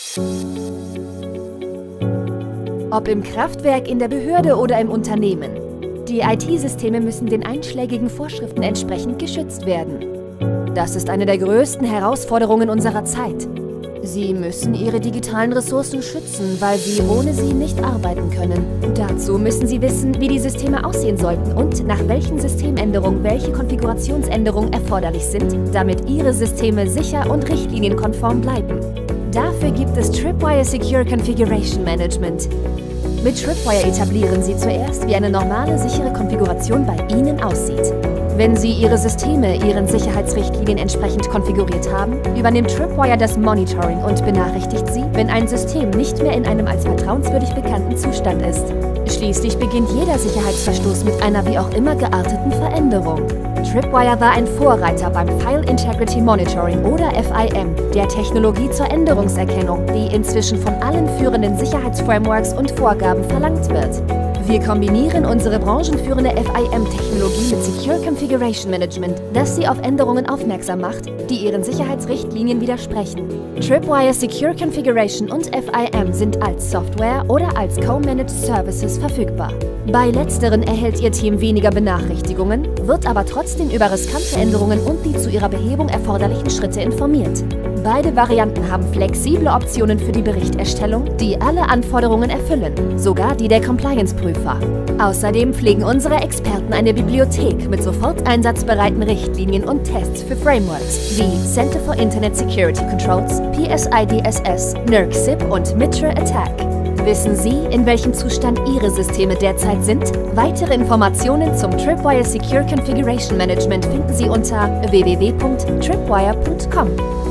Ob im Kraftwerk, in der Behörde oder im Unternehmen. Die IT-Systeme müssen den einschlägigen Vorschriften entsprechend geschützt werden. Das ist eine der größten Herausforderungen unserer Zeit. Sie müssen ihre digitalen Ressourcen schützen, weil sie ohne sie nicht arbeiten können. Dazu müssen sie wissen, wie die Systeme aussehen sollten und nach welchen Systemänderungen welche Konfigurationsänderungen erforderlich sind, damit ihre Systeme sicher und richtlinienkonform bleiben. Dafür gibt es Tripwire Secure Configuration Management. Mit Tripwire etablieren Sie zuerst, wie eine normale, sichere Konfiguration bei Ihnen aussieht. Wenn Sie Ihre Systeme Ihren Sicherheitsrichtlinien entsprechend konfiguriert haben, übernimmt Tripwire das Monitoring und benachrichtigt Sie, wenn ein System nicht mehr in einem als vertrauenswürdig bekannten Zustand ist. Schließlich beginnt jeder Sicherheitsverstoß mit einer wie auch immer gearteten Veränderung. Tripwire war ein Vorreiter beim File Integrity Monitoring oder FIM, der Technologie zur Änderungserkennung, die inzwischen von allen führenden Sicherheitsframeworks und Vorgaben verlangt wird. Wir kombinieren unsere branchenführende FIM-Technologie mit Secure Configuration Management, das Sie auf Änderungen aufmerksam macht, die Ihren Sicherheitsrichtlinien widersprechen. Tripwire Secure Configuration und FIM sind als Software oder als Co-Managed Services verfügbar. Bei letzteren erhält Ihr Team weniger Benachrichtigungen, wird aber trotzdem über riskante Änderungen und die zu ihrer Behebung erforderlichen Schritte informiert. Beide Varianten haben flexible Optionen für die Berichterstellung, die alle Anforderungen erfüllen, sogar die der Compliance-Prüfer. Außerdem pflegen unsere Experten eine Bibliothek mit sofort einsatzbereiten Richtlinien und Tests für Frameworks wie Center for Internet Security Controls, PSI-DSS, NERC-CIP und MITRE ATT&CK. Wissen Sie, in welchem Zustand Ihre Systeme derzeit sind? Weitere Informationen zum Tripwire Secure Configuration Management finden Sie unter www.tripwire.com.